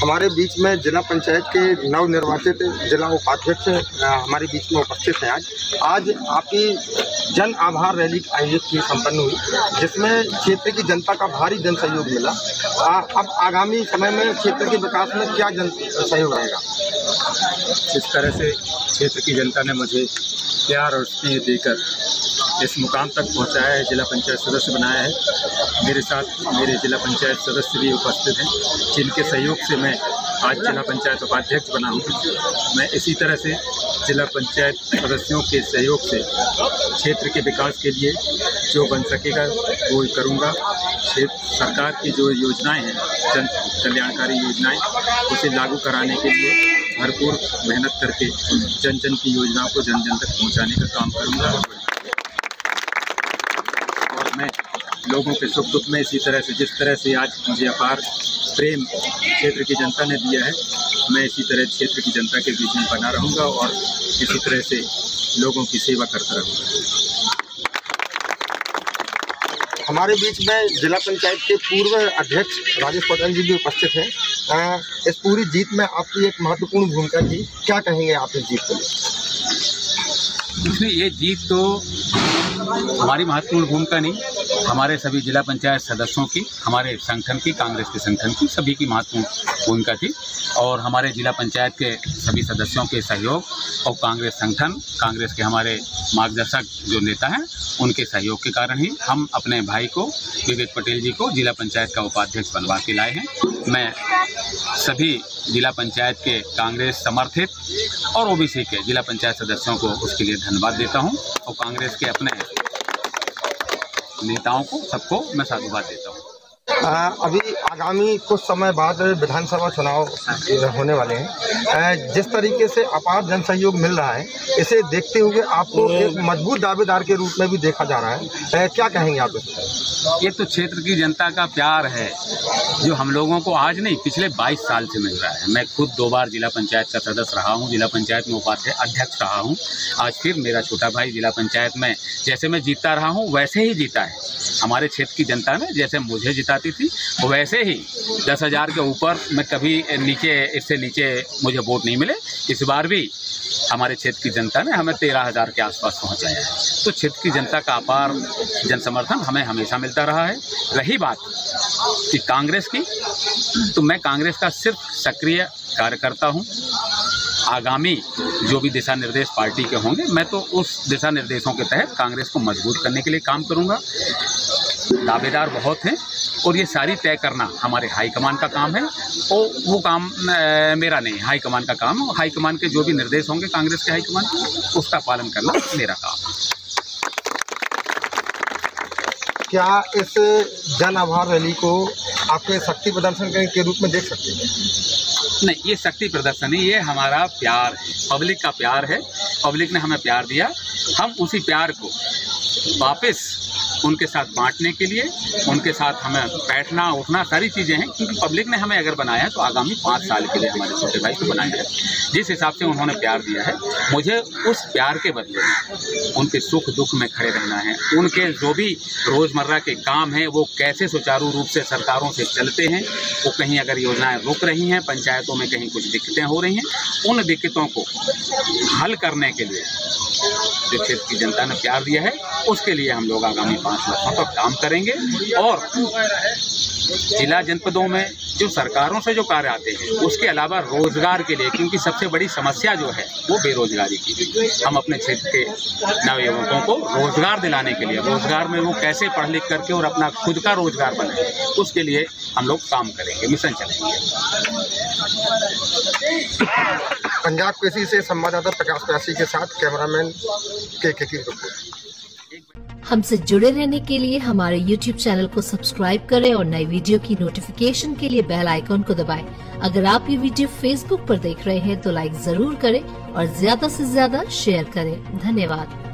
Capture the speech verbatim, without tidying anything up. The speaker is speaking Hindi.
हमारे बीच में जिला पंचायत के नवनिर्वाचित जिला उपाध्यक्ष हमारे बीच में उपस्थित हैं। आज आज आपकी जन आभार रैली आयोजित की संपन्न हुई, जिसमें क्षेत्र की जनता का भारी जन सहयोग मिला। आ, अब आगामी समय में क्षेत्र के विकास में क्या जन सहयोग रहेगा? जिस तरह से क्षेत्र की जनता ने मुझे प्यार और स्नेह देकर इस मुकाम तक पहुंचाया है, जिला पंचायत सदस्य बनाया है, मेरे साथ मेरे जिला पंचायत सदस्य भी उपस्थित हैं, जिनके सहयोग से मैं आज जिला पंचायत उपाध्यक्ष बना हूँ। मैं इसी तरह से जिला पंचायत सदस्यों के सहयोग से क्षेत्र के विकास के लिए जो बन सकेगा वो करूँगा। क्षेत्र सरकार की जो योजनाएं हैं, जन कल्याणकारी योजनाएं, उसे लागू कराने के लिए भरपूर मेहनत करके जन जन की योजनाओं को जन जन तक पहुँचाने का काम करूँगा। और मैं लोगों के सुख दुख में इसी तरह से, जिस तरह से आज मुझे अपार प्रेम क्षेत्र की जनता ने दिया है, मैं इसी तरह क्षेत्र की जनता के बीच में बना रहूँगा और इसी तरह से लोगों की सेवा करता रहूँगा। हमारे बीच में जिला पंचायत के पूर्व अध्यक्ष राजेश पटेल जी भी उपस्थित हैं। इस पूरी जीत में आपकी एक महत्वपूर्ण भूमिका थी, क्या कहेंगे आप इस जीत को लेकर? इसमें ये जीत तो हमारी महत्वपूर्ण भूमिका नहीं, हमारे सभी जिला पंचायत सदस्यों की, हमारे संगठन की, कांग्रेस के संगठन की, सभी की महत्वपूर्ण भूमिका थी। और हमारे जिला पंचायत के सभी सदस्यों के सहयोग और कांग्रेस संगठन, कांग्रेस के हमारे मार्गदर्शक जो नेता हैं, उनके सहयोग के कारण ही हम अपने भाई को, विवेक पटेल जी को, जिला पंचायत का उपाध्यक्ष बनवा के लाए हैं। मैं सभी जिला पंचायत के कांग्रेस समर्थित और ओबीसी के जिला पंचायत सदस्यों को उसके लिए धन्यवाद देता हूं और कांग्रेस के अपने नेताओं को, सबको मैं साधुवाद देता हूं। आ, अभी आगामी कुछ समय बाद विधानसभा चुनाव होने वाले हैं। जिस तरीके से अपार जन सहयोग मिल रहा है, इसे देखते हुए आपको एक मजबूत दावेदार के रूप में भी देखा जा रहा है, क्या कहेंगे आप इस पर? ये तो क्षेत्र की जनता का प्यार है जो हम लोगों को आज नहीं, पिछले बाईस साल से मिल रहा है। मैं खुद दो बार जिला पंचायत का सदस्य रहा हूँ, जिला पंचायत में उपाध्यक्ष अध्यक्ष रहा हूँ। आज फिर मेरा छोटा भाई जिला पंचायत में जैसे मैं जीता रहा हूँ वैसे ही जीता है। हमारे क्षेत्र की जनता ने जैसे मुझे जिताती थी वैसे ही दस हज़ार के ऊपर मैं कभी नीचे, इससे नीचे मुझे वोट नहीं मिले। इस बार भी हमारे क्षेत्र की जनता ने हमें तेरह हज़ार के आसपास पहुंचाया है। तो क्षेत्र की जनता का अपार जन समर्थन हमें हमेशा मिलता रहा है। रही बात कि कांग्रेस की, तो मैं कांग्रेस का सिर्फ सक्रिय कार्यकर्ता हूं। आगामी जो भी दिशा निर्देश पार्टी के होंगे, मैं तो उस दिशा निर्देशों के तहत कांग्रेस को मजबूत करने के लिए काम करूंगा। दावेदार बहुत हैं और ये सारी तय करना हमारे हाईकमान का काम है और वो काम मेरा नहीं, हाईकमान का काम है। हाईकमान के जो भी निर्देश होंगे कांग्रेस के हाईकमान के, उसका पालन करना मेरा काम है। क्या इस जन आभार रैली को आपके शक्ति प्रदर्शन के रूप में देख सकते हैं? नहीं, ये शक्ति प्रदर्शन नहीं, ये हमारा प्यार है, पब्लिक का प्यार है। पब्लिक ने हमें प्यार दिया, हम उसी प्यार को वापस उनके साथ बांटने के लिए, उनके साथ हमें बैठना उठना सारी चीज़ें हैं, क्योंकि पब्लिक ने हमें अगर बनाया है तो आगामी पाँच साल के लिए हमारे छोटे भाई को बनाया है। जिस हिसाब से उन्होंने प्यार दिया है, मुझे उस प्यार के बदले में उनके सुख दुख में खड़े रहना है। उनके जो भी रोज़मर्रा के काम हैं वो कैसे सुचारू रूप से सरकारों से चलते हैं, वो कहीं अगर योजनाएं रुक रही हैं, पंचायतों में कहीं कुछ दिक्कतें हो रही हैं, उन दिक्कतों को हल करने के लिए जो क्षेत्र की जनता ने प्यार दिया है, उसके लिए हम लोग आगामी पाँच वर्षों तक काम करेंगे। और जिला जनपदों में जो सरकारों से जो कार्य आते हैं, उसके अलावा रोजगार के लिए, क्योंकि सबसे बड़ी समस्या जो है वो बेरोजगारी की, हम अपने क्षेत्र के नवयुवकों को रोजगार दिलाने के लिए, रोजगार में वो कैसे पढ़ लिख करके और अपना खुद का रोजगार बनाए, उसके लिए हम लोग काम करेंगे, मिशन चलेंगे। पंजाब केसरी से संवाददाता प्रकाश प्यासी के साथ कैमरामैन के के की रिपोर्ट। हमसे जुड़े रहने के लिए हमारे यूट्यूब चैनल को सब्सक्राइब करें और नई वीडियो की नोटिफिकेशन के लिए बेल आइकॉन को दबाएं। अगर आप ये वीडियो फेसबुक पर देख रहे हैं तो लाइक जरूर करें और ज्यादा से ज्यादा शेयर करें। धन्यवाद।